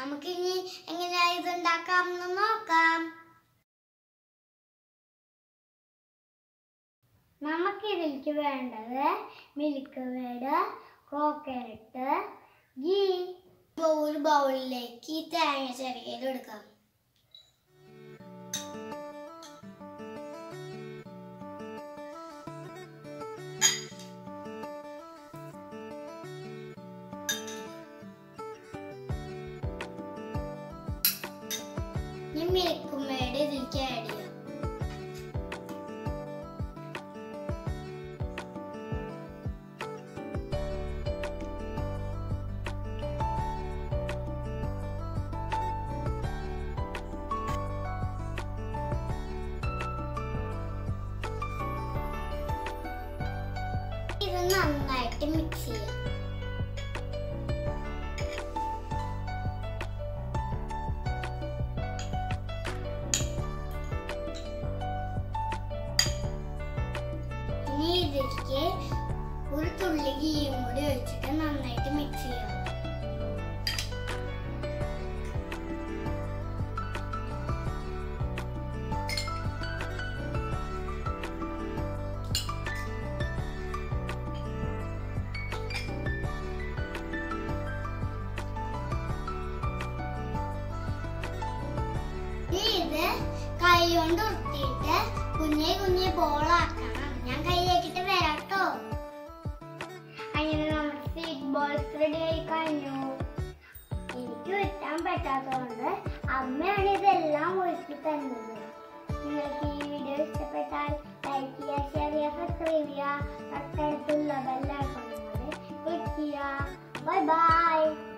നമുക്കിനി എങ്ങനെയാ ഇത് ഉണ്ടാക്കാമെന്ന് നോക്കാം. നമുക്കിതിലേക്ക് വേണ്ടത് മിൽക്ക് മേഡ്, കോക്കനട്ട്, ഗീ. ഒരു ബൗളിലേക്ക് ഈ തേങ്ങ ചിരകിയത് എടുക്കാം. മിൽക്ക് മേഡ് ഇതിലേക്ക് ആഡ് ചെയ്യാം. ഇത് നന്നായിട്ട് മിക്സ് ചെയ്യാം. ഇനി ഇതിലേക്ക് ഒരു തുള്ളി ഗീയും കൂടി ഒഴിച്ചിട്ട് നന്നായിട്ട് മിക്സ് ചെയ്യാം. ഇത് കൈ കൊണ്ട് ഉരുട്ടിയിട്ട് കുഞ്ഞെ കുഞ്ഞെ ബോളാക്കണം. ഞാൻ കൈയാക്കിട്ട് വരാട്ടോ. അങ്ങനെ നമ്മുടെ സ്വീറ്റ് ബോൾസ് റെഡി ആയി കഴിഞ്ഞു. എനിക്ക് വെട്ടാൻ പറ്റാത്തതുകൊണ്ട് അമ്മയാണ് ഇതെല്ലാം ഒരുക്കി തന്നത്. നിങ്ങൾക്ക് ഈ വീഡിയോ ഇഷ്ടപ്പെട്ടാൽ ലൈക്ക് ചെയ്യുക, ഷെയർ ചെയ്യുക, സബ്സ്ക്രൈബ് ചെയ്യുക, തൊട്ടടുത്തുള്ള ബെൽ ഐക്കൺ ക്ലിക്ക് ചെയ്യുക. Bye by.